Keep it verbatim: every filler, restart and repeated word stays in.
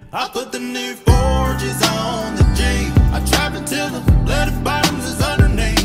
I put the new forges on the G. I trap until the bloody bottoms is underneath.